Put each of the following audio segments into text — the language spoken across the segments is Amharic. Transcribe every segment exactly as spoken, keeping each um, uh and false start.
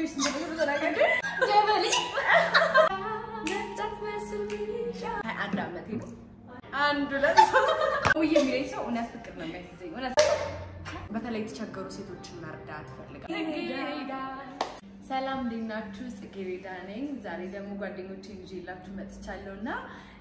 ሪስ እንደሆነ ተናገረ ጀበሊ ነጣት መስልሻ አንድ አመት ነው አንድ ለሶ ወይ የሚለኝ ሰው እውነት ፍቅር ነው የሚያስይዘኝ እውነት በተለይ ተቸገሩ ሴቶችን መርዳት ፈልጋለሁ ሰላም ዲናችሁ ጽጌሬዳ ነኝ ዛሬ ደግሞ ጓደኞቼን ይዤላችሁ መጥቻለሁና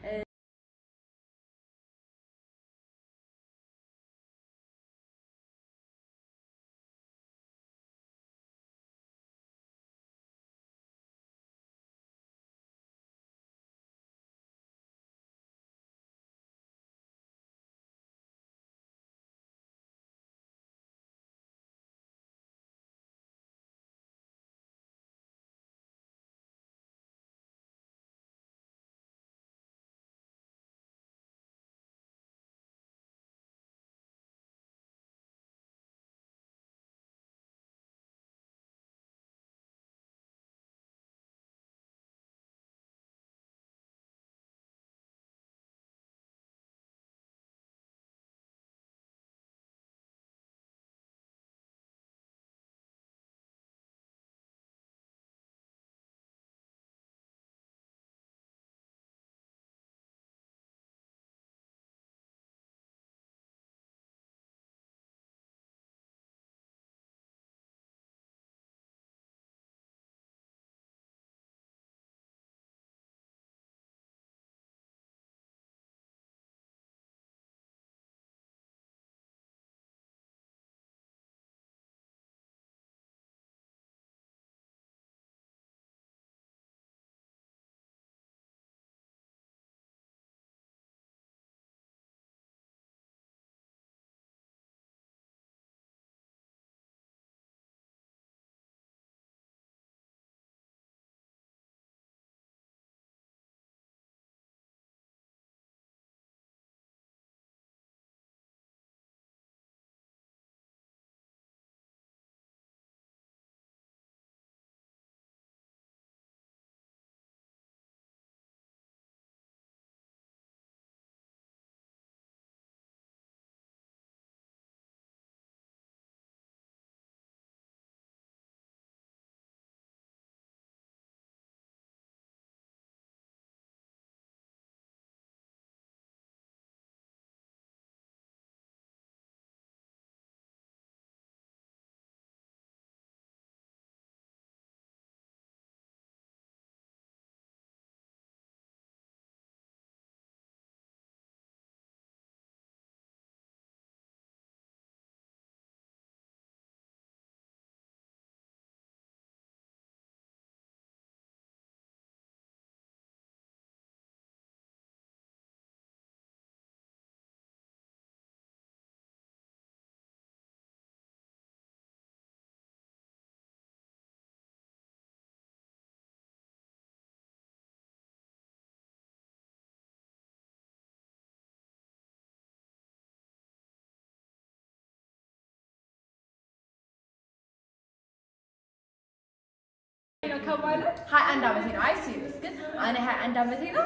ከማለት ሃያ አንድ አመቴ ነው አይ ሲሪየስ ግን እኔ ሃያ አንድ አመቴ ነው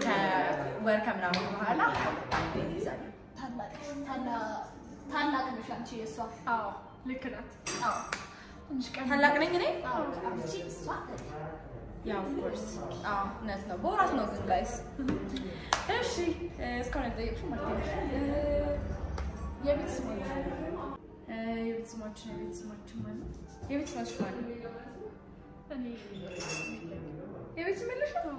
ከወር ከምናምን በኋላ ይዛል ታላቅ ታላቅ ታላቅ ነሽ አንቺ እሷ አዎ ልክ ናት አዎ ትንሽ ቀን ታላቅ ነኝ እኔ አዎ አንቺ እሷ ያ ኦፍ ኮርስ አዎ ነስ ነው ቦራስ ነው ግን ጋይስ እሺ እስካሁን ጠይቅሽ ማለት ነው የቤት ስሞች የቤት ስሞች የቤት ስሞች ማለት የቤት ስሞች ማለት እኔ የቤት ስምልሽ ነው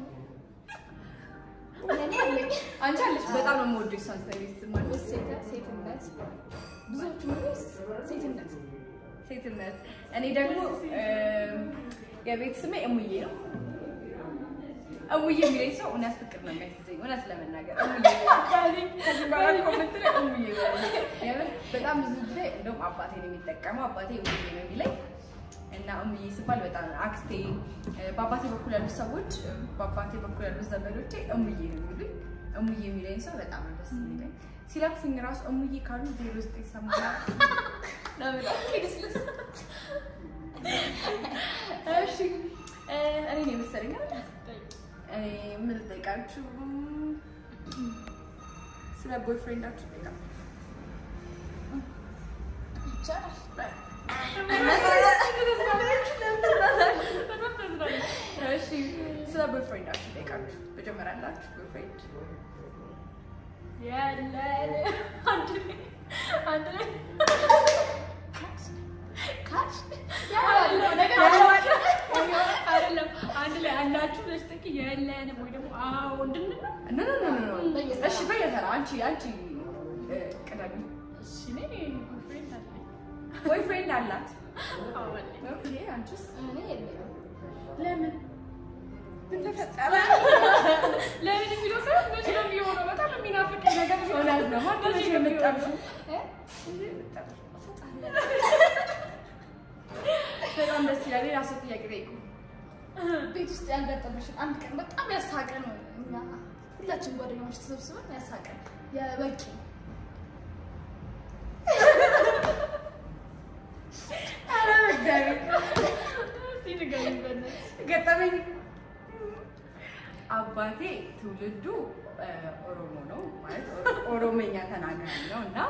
እኔ አለኝ አንቺ አለሽ በጣም ነው የምወደው እሷን ሰርቪስ ማለት ሴት ሴትነት ብዙዎች ማለት ሴትነት ሴትነት እኔ ደግሞ የቤት ስሜ እሙዬ ነው እሙዬ የሚለኝ ሰው እውነት ፍቅር ነው የሚያስይዘኝ እውነት ለመናገር እሙዬ ከዚህ በኋላ ኮሜንት ላይ እሙዬ ያለው በጣም ብዙ ጊዜ እንደውም አባቴ ነው የሚጠቀመው አባቴ እሙዬ ነው የሚለኝ እና እሙዬ ሲባል በጣም አክስቴ በአባቴ በኩል ያሉ ሰዎች በአባቴ በኩል ያሉ ዘመዶቼ እሙዬ ነው የሚሉኝ እሙዬ የሚለኝ ሰው በጣም ደስ የሚለኝ ሲላክፉኝ ራሱ እሙዬ ካሉ ዜሮ ውስጥ ይሰማል ነው በጣም ኪድስልስ እሺ እኔ ነኝ መሰለኝ አይደል እኔ ምን ልጠይቃችሁ ስለ ቦይፍሬንዳችሁ ጠይቃ ይቻላል ቦይፍሬንዳችሁ ጠይቃችሁ መጀመሪያ አላችሁ ቦይፍሬንድ? ያለ አንድ አንድ ካሽ ያለው ነገር አይደለም አንድ ላይ አላችሁ ለስተክ ያለነ ወይ ደግሞ አዎ እንድንና ኖ ኖ ኖ ኖ እሺ በየተራ አንቺ አንቺ ቀዳሚ እሺ ነኝ ቦይፍሬንድ አለኝ ቦይፍሬንድ አላት አዎ አለኝ ኦኬ አንቺስ? እኔ የለኝም ለምን ምን ተፈጠረ? ለምን የሚለው ሰው ምን ነው የሚሆነው? በጣም የሚናፍቅ ነገር ሆናል ነው ማለት ነው የምትጠብሱ እ እንዴ የምትጠብሱ በጣም ደስ ይላል። ሌላ ሰው ጥያቄ ጠይቁ። ቤት ውስጥ ያልገጠመሽ አንድ ቀን በጣም ያሳቀን ነው እና ሁላችን ጓደኞች ተሰብስበን ያሳቀን የበቂ አረ በእግዚአብሔር ሲንገኝበነ ገጠመኝ። አባቴ ትውልዱ ኦሮሞ ነው ማለት ኦሮሞኛ ተናጋሪ ነው እና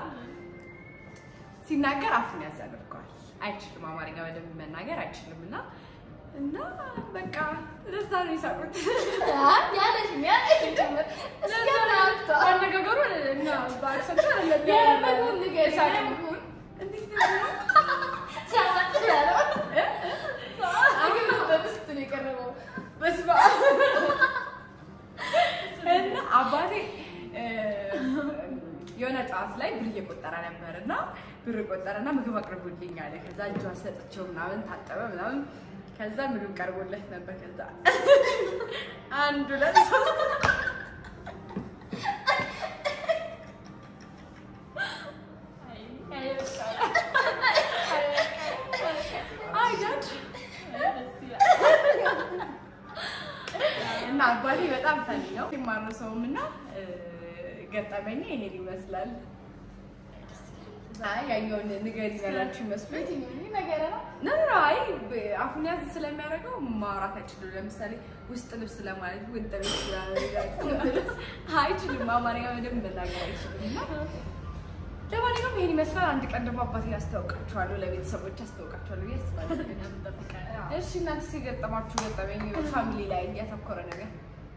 ሲናገር አፉን ያዘርጋል። አይችልም አማርኛ በደንብ መናገር አይችልም እና እና በቃ ለዛ ነው የሳቁት። አይ ያለሽ ያለሽ ጀመር እስከናውጣ አነጋገሩ እና ባክሰንት አለ የበጉን ንገሪ የሳቁት እንዴት ነው ሰዓት ያለው አግብ በብስት ነው የቀረበው በስባ እና አባቴ የሆነ ጣስ ላይ ብር እየቆጠረ ነበርና ብር ቆጠረና ምግብ አቅርቡልኝ አለ። ከዛ እጁ አሰጥቼው ምናምን ታጠበ ምናምን ከዛ ምግብ ቀርቦለት ነበር። ከዛ አንድ ሁለት አይ ዳድ እና አባቴ በጣም ፈኒ ነው የማረሰውም እና ገጠመኝ ይሄን ይመስላል። አይ ያኛውን ንገሪ ያላችሁ መስሎኝ ነገር ነው ነው አይ አፉን ያዝ ስለሚያደርገው ማውራት አይችልም። ለምሳሌ ውስጥ ልብስ ለማለት ወንጥ ቤት ስለማለት አይችልም። አማርኛ በደንብ መናገር አይችልም እና ለማንኛውም ይሄን ይመስላል። አንድ ቀን ደግሞ አባቴን አስተዋውቃችኋለሁ፣ ለቤተሰቦች አስተዋውቃችኋለሁ ያስባለሁ። እሺ እናንተ ሲገጠማችሁ ገጠመኝ ፋሚሊ ላይ ያተኮረ ነገር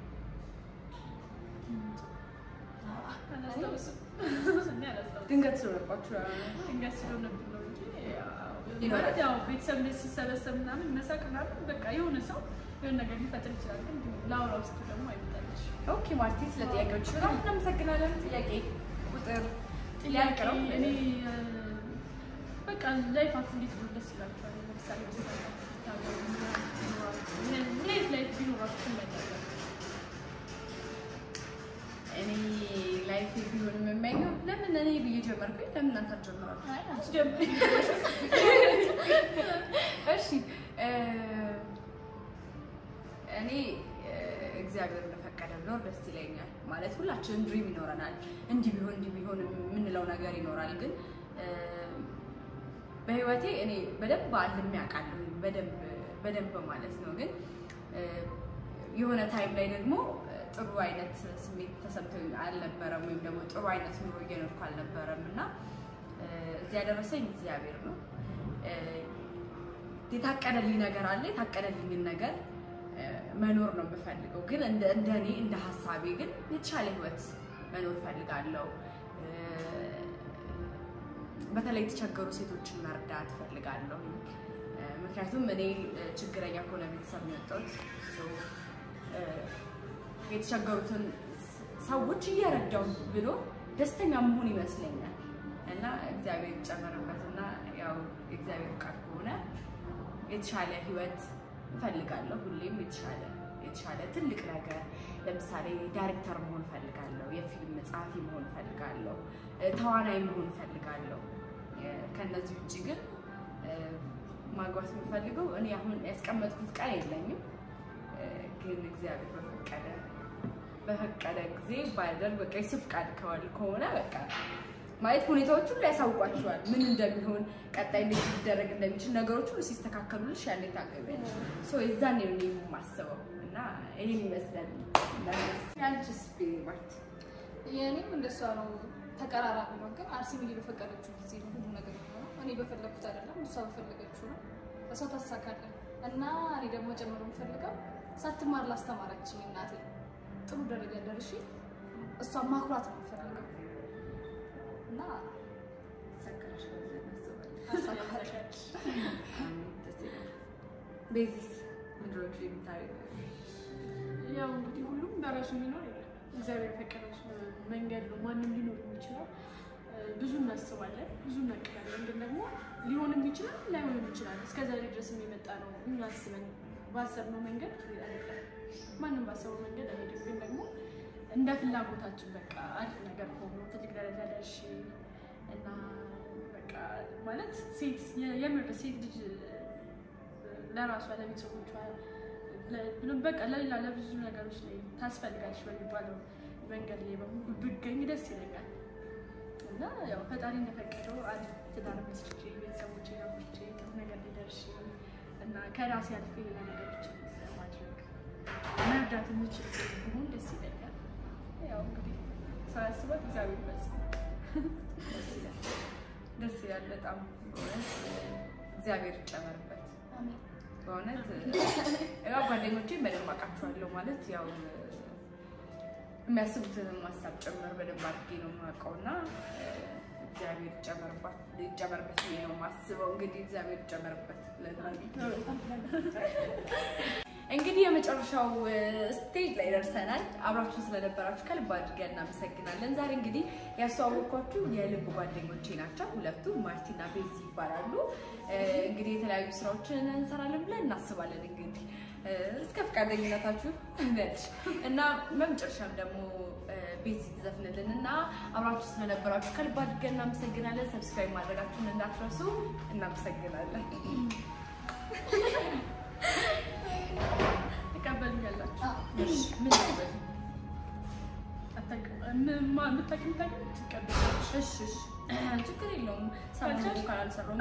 ድንገት ስለሆነባችሁ ድንገት ስለሆነብን ነው እንጂ ማለት ያው ቤተሰብ ላይ ሲሰበሰብ ምናምን መሳቅ ምናምን በቃ የሆነ ሰው የሆነ ነገር ሊፈጥር ይችላል። ግን ላውራ ውስጥ ደግሞ አይመጣልሽ። ኦኬ ማርቲ ስለ ጥያቄዎች በጣም እናመሰግናለን። ጥያቄ ቁጥር ጥያቄ ነው። እኔ በቃ ላይፋችሁ እንዴት ነው ደስ ይላችኋል? ለምሳሌ ምን ላይፍ ቢኖራችሁ ትመኛላችሁ? እኔ ላይፍ ቢሆን የምመኘው ለምን እኔ ብዬ ጀመርኩኝ? ለምን እናንተ አትጀምራችሁ? አይ አትጀምሪ። እሺ እኔ እግዚአብሔር እንደፈቀደ ብኖር ደስ ይለኛል። ማለት ሁላችንም ድሪም ይኖረናል። እንዲህ ቢሆን እንዲህ ቢሆን የምንለው ነገር ይኖራል። ግን በህይወቴ እኔ በደንብ አልሜ አውቃለሁ በደንብ በደንብ ማለት ነው። ግን የሆነ ታይም ላይ ደግሞ ጥሩ አይነት ስሜት ተሰምቶኝ አልነበረም ወይም ደግሞ ጥሩ አይነት ኑሮ እየኖርኩ አልነበረም እና እዚህ ያደረሰኝ እግዚአብሔር ነው። የታቀደልኝ ነገር አለ። የታቀደልኝን ነገር መኖር ነው የምፈልገው። ግን እንደ እንደኔ እንደ ሐሳቤ ግን የተሻለ ህይወት መኖር ፈልጋለሁ። በተለይ የተቸገሩ ሴቶችን መርዳት ፈልጋለሁ። ምክንያቱም እኔ ችግረኛ ከሆነ ቤተሰብ ነው የወጣሁት። የተቸገሩትን ሰዎች እየረዳሁ ብሎ ደስተኛ መሆን ይመስለኛል እና እግዚአብሔር ይጨመርበትና ያው እግዚአብሔር ቃል ከሆነ የተሻለ ህይወት ፈልጋለሁ። ሁሌም የተሻለ የተሻለ ትልቅ ነገር ለምሳሌ ዳይሬክተር መሆን ፈልጋለሁ፣ የፊልም ጸሐፊ መሆን ፈልጋለሁ፣ ተዋናይ መሆን ፈልጋለሁ። ከነዚህ ውጪ ግን ማግባት የምፈልገው እኔ አሁን ያስቀመጥኩት ቃል የለኝም። ግን እግዚአብሔር በፈቀደ በፈቀደ ጊዜ ባይደር በቃ ይስፍቃል ከሆነ በቃ ማለት ሁኔታዎቹ ሊያሳውቋቸዋል ምን እንደሚሆን ቀጣይ እንዴት ሊደረግ እንደሚችል ነገሮች ሁሉ ሲስተካከሉልሽ ያኔ ታገቢያለሽ። ሶ የዛኔ ነው የማስበው እና ይሄን ይመስላል። ያንቺስ ቢማርት? የኔም እንደሷ ነው። ተቀራራቢ ነው። ግን አርሲ ሚሊ በፈቀደችው ጊዜ ነው ሁሉ ነገር ነው። እኔ በፈለኩት አይደለም፣ እሷ በፈለገችው ነው። እሷ ታሳካለች እና እኔ ደግሞ ጨምሮ የምፈልገው ሳትማር ላስተማረችኝ እናቴ ጥሩ ደረጃ ደርሼ እሷ ማኩራት ነው ፈልገው እና ሰከረሽ አሳካለች ቤዚስ ምድሮች የሚታዩ ያው እንግዲህ ሁሉም በራሱ የሚኖር እግዚአብሔር የፈቀደው መንገድ ነው ማንንም ሊኖር የሚችለው ብዙ እናስባለን ብዙ እናቅዳለን ግን ደግሞ ሊሆንም ይችላል ላይሆንም ይችላል እስከዛሬ ድረስ የሚመጣ ነው እኛ አስበን ባሰብነው መንገድ አይደለም ማንንም ባሰበው መንገድ አይደለም ግን ደግሞ እንደ ፍላጎታችን በቃ አሪፍ ነገር ሆኖ ትልቅ ደረጃ ደርሼ እና በቃ ማለት ሴት የምር ሴት ልጅ ለራሷ ለቤተሰቦቿ በቃ ለሌላ ለብዙ ነገሮች ላይ ታስፈልጋለች በሚባለው መንገድ ላይ በሙሉ ብገኝ ደስ ይለኛል እና ያው ፈጣሪ እንደፈቀደው አሪፍ ትዳር መስርቼ ቤተሰቦቼ ያውቁቼ ጥሩ ነገር ሊደርሽ እና ከራሴ አልፌ ሌላ ነገሮችን ለማድረግ መርዳት የምችል ቢሆን ደስ ይለኛል። ያው እንግዲህ ሳያስባት እግዚአብሔር ይመስገን ደስ ይላል በጣም እግዚአብሔር ይጨመርበት። አሜን። በእውነት ያው ጓደኞቼን በደንብ አውቃቸዋለሁ ማለት ያው የሚያስቡትን ማሳብ ጨምር በደንብ አድርጌ ነው የማውቀውና እግዚአብሔር ይጨመርበት ይጨመርበት ነው ማስበው እንግዲህ እግዚአብሔር ይጨመርበት ለታሪክ እንግዲህ የመጨረሻው ስቴጅ ላይ ደርሰናል። አብራችሁ ስለነበራችሁ ከልብ አድርገን እናመሰግናለን። ዛሬ እንግዲህ ያስተዋወቅኳችሁ የልብ ጓደኞቼ ናቸው። ሁለቱ ማርቲና ቤዚ ይባላሉ። እንግዲህ የተለያዩ ስራዎችን እንሰራለን ብለን እናስባለን እንግዲህ እስከ ፈቃደኝነታችሁ ነች እና በመጨረሻም ደግሞ ቤዚ ትዘፍንልንና አብራችሁ ስለነበራችሁ ከልብ አድርገን እናመሰግናለን። ሰብስክራይብ ማድረጋችሁን እንዳትረሱ። እናመሰግናለን። ተቀበሉኛላችሁ? እሺ ምን ነበር አታውቅም ምታውቂም ታውቂም ትቀበላለሽ? እሺ እሺ ችግር የለውም። ሳምንት እንኳን አልሰራሁም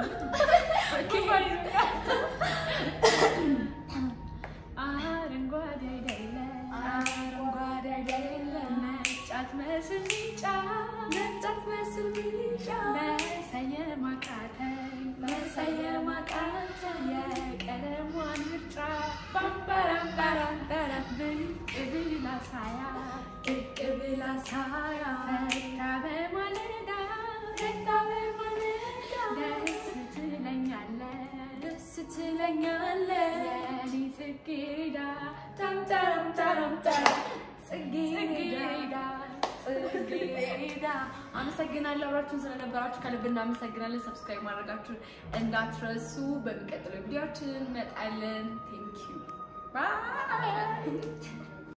አረንጓዴ አይደለም አረንጓዴ አይደለም ነጫት መስል ቢጫ ነጫት መስል ቢጫ መሰየም አቃተኝ መሰየም አቃተኝ የቀለሟን ምርጫ ባምባራም ባራም ባራም ብቅ ብላ ሳያት ብቅ ብላ ሳያት ፈታ በማለዳ ፈታ በማለዳ ደስ ትለኛለች ደስ ትለኛለች የኔ ጽጌረዳ ታምታራም ታራም ታራም ጽጌረዳ ጽጌረዳ። አመሰግናለሁ አብራችሁን ስለነበራችሁ ከልብ እናመሰግናለን። ሰብስክራይብ ማድረጋችሁን እንዳትረሱ። በሚቀጥለው ቪዲዮአችን እንመጣለን። ቴንክ ዩ ባይ